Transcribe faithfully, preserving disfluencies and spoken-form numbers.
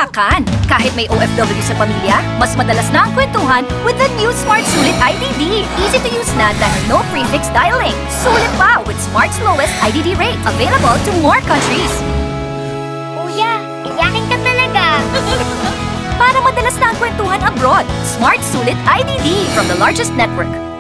tiyakan. Kahit may O F W sa pamilya, mas madalas na ang kwentuhan with the new Smart Sulit I D D. Easy to use na dahil no prefix dialing. Sulit pa with Smart's lowest I D D rate. Available to more countries. Kuya, iyakin ka talaga. Para madalas na ang kwentuhan abroad, Smart Sulit I D D from the largest network.